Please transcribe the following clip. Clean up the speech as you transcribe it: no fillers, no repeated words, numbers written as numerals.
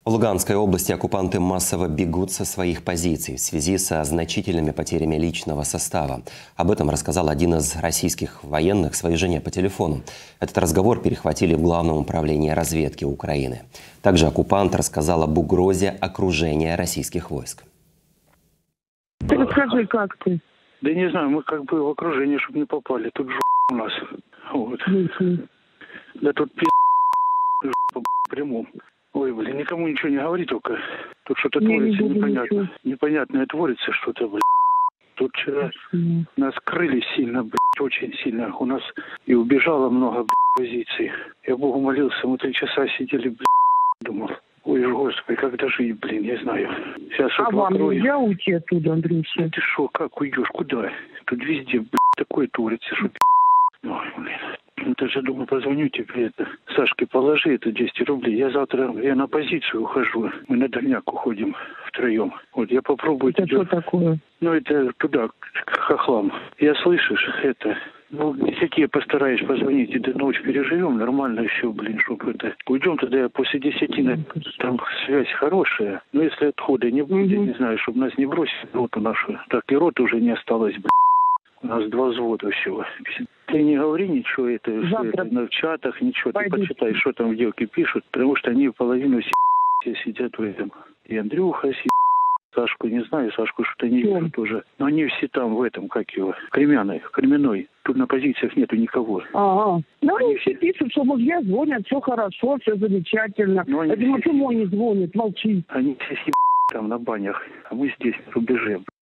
В Луганской области оккупанты массово бегут со своих позиций в связи со значительными потерями личного состава. Об этом рассказал один из российских военных своей жене по телефону. Этот разговор перехватили в Главном управлении разведки Украины. Также оккупант рассказал об угрозе окружения российских войск. Ты расскажи, как ты? Да не знаю, мы как бы в окружение, чтобы не попали. Тут у нас. Вот. Да тут по прямому. Ой, блин, никому ничего не говори только. Тут что-то творится непонятно. Ничего. Непонятное творится что-то, блин. Тут вчера нас крыли сильно, блин, очень сильно. У нас и убежало много, блин, позиций. Я Богу молился, мы 3 часа сидели, блин, думал. Ой, Господи, как дожить, блин, не знаю. Сейчас вот вам нельзя уйти оттуда, Андрюша? Да ты шо, как уйдешь, куда? Тут везде, блин, такое творится, что... Ой, блин. Даже думаю, позвоню тебе, Сашке положи это 200 рублей. Я на позицию ухожу. Мы на дальняк уходим втроем. Вот я попробую... Это что такое? Ну, это туда, к хохлам. Я слышишь, это... Ну, если я постараюсь позвонить, и до ночи переживем, нормально все, блин, чтобы это... Уйдем тогда, я после 10, там связь хорошая. Но если отхода не будет, не знаю, чтобы нас не бросили роту нашу. Так и роты уже не осталось, блин. У нас 2 взвода всего. Ты не говори ничего, это в чатах, ничего. Ты почитай, что там девки пишут, потому что они половину все сидят в этом. И Андрюха Сашку не знаю, Сашку что-то не вижу тоже. Но они все там в этом, как его, Кременной. Тут на позициях нету никого. Ага. Ну, они все пишут, что мужья звонят, все хорошо, все замечательно. Я думаю, почему не звонит, молчи. Они все там на банях, а мы здесь рубеже.